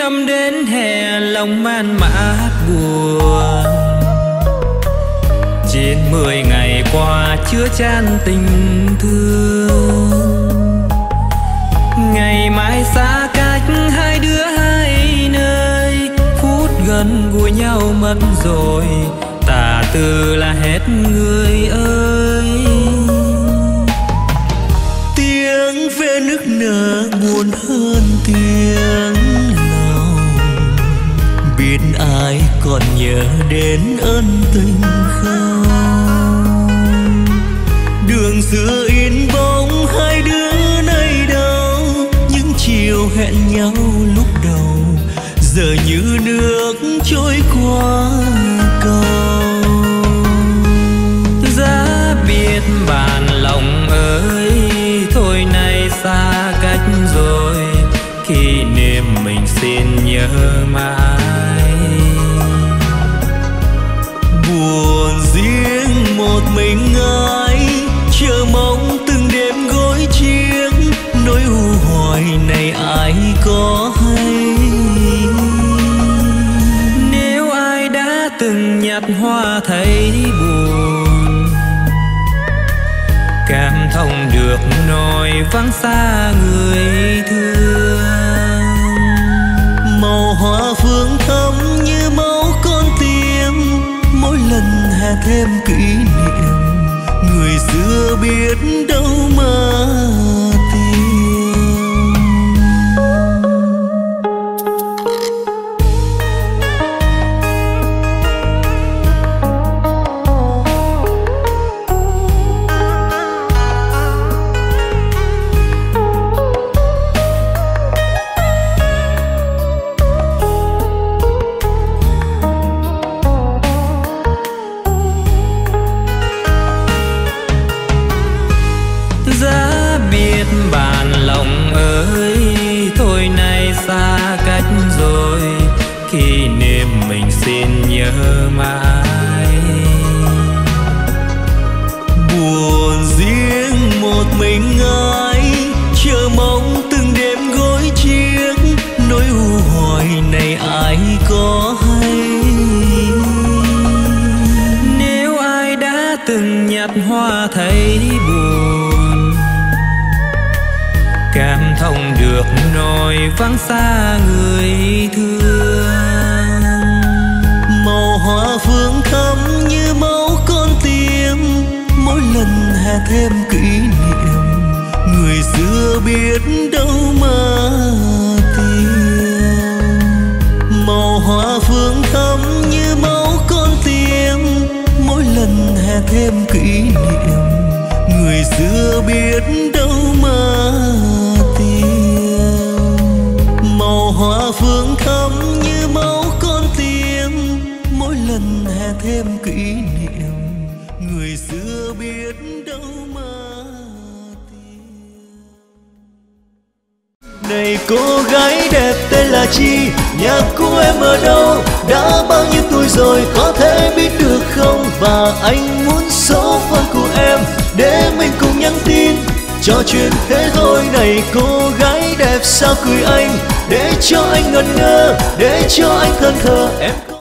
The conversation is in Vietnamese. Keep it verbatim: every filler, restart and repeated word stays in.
Năm đến hè lòng man mác buồn, trên mười ngày qua chứa chan tình thương. Ngày mai xa cách hai đứa hai nơi, phút gần gũi nhau mất rồi, tà từ là hết người ơi. Tiếng ve nức nở buồn hơn tiếng lòng, biết ai còn nhớ đến ân tình không? Đường xưa in bóng hai đứa nơi đâu, những chiều hẹn nhau lúc đầu giờ như nước trôi qua cầu. Giá biết bàn lòng ơi, thôi nay xa cách rồi, kỷ niệm mình xin nhớ mãi. Buồn riêng một mình ai, chờ mong từng đêm gối chiếc, nỗi u hoài này ai có hay? Nếu ai đã từng nhặt hoa thấy buồn, cảm thông được nỗi vắng xa người thương. Màu hoa phương thắm như máu con tim, mỗi lần hè thêm kỷ niệm, người xưa biết đâu mà tìm. Bàn lòng ơi, thôi nay xa cách rồi, kỷ niệm mình xin nhớ mãi. Buồn riêng một mình ai, chờ mong từng đêm gối chiếc, nỗi u hoài này ai có hay? Nếu ai đã từng nhặt hoa thấy buồn, cảm thông được nỗi vắng xa người thương. Màu hoa phương thắm như máu con tim, mỗi lần hè thêm kỷ niệm, người xưa biết đâu mà tìm. Màu hoa phương thắm như máu con tim, mỗi lần hè thêm kỷ niệm, người xưa biết đâu mà tìm. Màu hoa phương thắm như máu con tim, mỗi lần hè thêm kỷ niệm, người xưa biết đâu mà tìm. Này cô gái đẹp tên là chi, nhà của em ở đâu, đã bao nhiêu tuổi rồi có thể biết được không? Và anh muốn số phone của em để mình cùng nhắn tin trò chuyện thế thôi. Này cô gái đẹp sao cười anh, để cho anh ngẩn ngơ, để cho anh thẫn thờ em.